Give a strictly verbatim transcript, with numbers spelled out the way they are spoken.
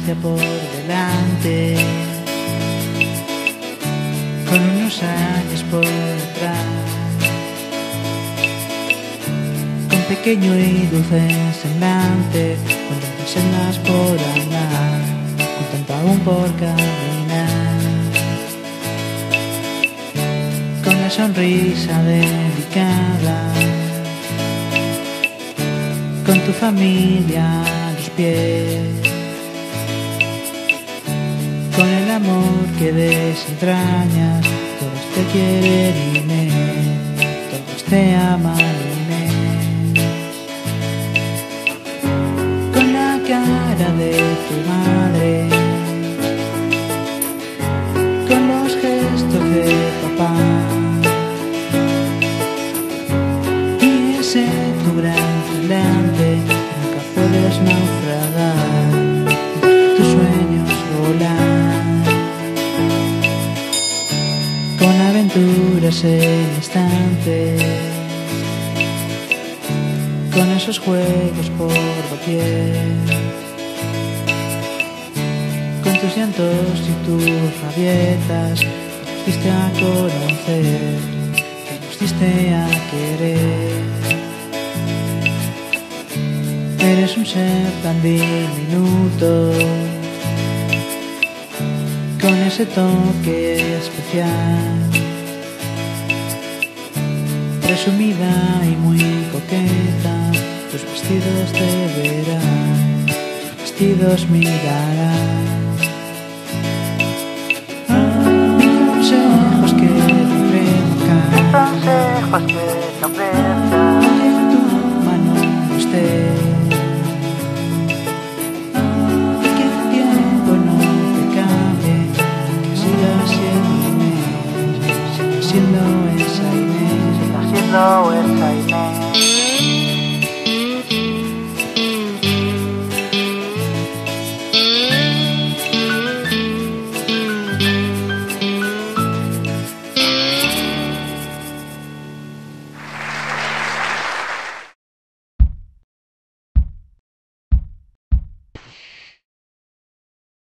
infancia por delante, con unos años por detrás, con pequeño y dulce semblante, con tantas sendas por andar, con tanto aún por caminar, con la sonrisa delicada, con tu familia a los pies, con el amor que desentrañas. Todos te quieren, Inés, todos te aman, Inés, con la cara de tu madre, con los gestos de papá y ese tu gran talante. Nunca puedes naufragar, tus sueños volar, con aventuras en instantes, con esos juegos por doquier, con tus llantos y tus rabietas, que nos diste a conocer, que nos diste a querer. Eres un ser tan diminuto, con ese toque especial, presumida y muy coqueta. Tus vestidos te verán, tus vestidos mirarán. Consejos que te ofrezcan, consejos que te ofrezcan, que en tu mano no esté, y que el tiempo no te cambie, que sigas siendo Inés, sigas siendo esa Inés, siga siendo esa Inés.